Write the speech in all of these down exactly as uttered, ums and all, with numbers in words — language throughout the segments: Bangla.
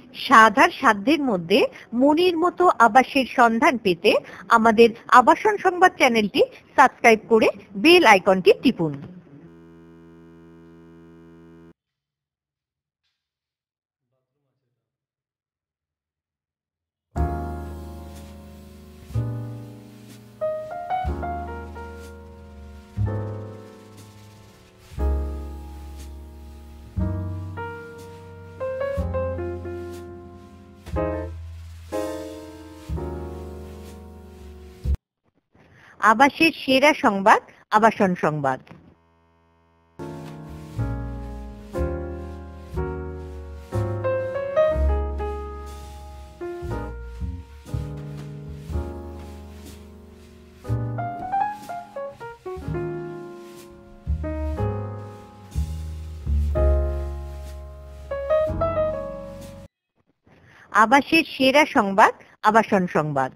সাধার সাধ্যের মধ্যে মনির মতো আবাসের সন্ধান পেতে আমাদের আবাসন সংবাদ চ্যানেলটি সাবস্ক্রাইব করে বেল আইকনটি টিপুন। আবাসের সেরা সংবাদ, আবাসন সংবাদ। আবাসের সেরা সংবাদ, আবাসন সংবাদ।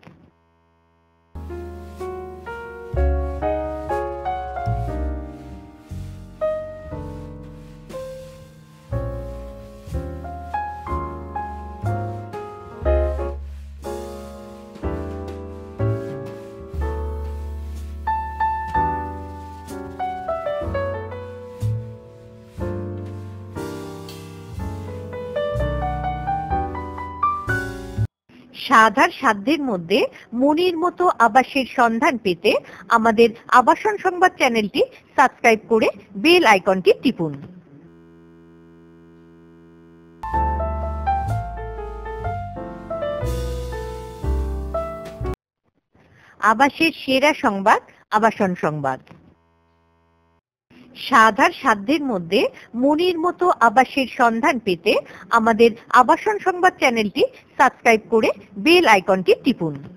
সাধার সাধ্যের মধ্যে মনির মতো আবাসের সন্ধান পেতে আমাদের আবাসন সংবাদ চ্যানেলটি সাবস্ক্রাইব করে বেল আইকনটি টিপুন। আবাসের সেরা সংবাদ, আবাসন সংবাদ। সাধার সাধ্যের মধ্যে মনির মতো আবাসের সন্ধান পেতে আমাদের আবাসন সংবাদ চ্যানেলটি সাবস্ক্রাইব করে বেল আইকনটি টিপুন।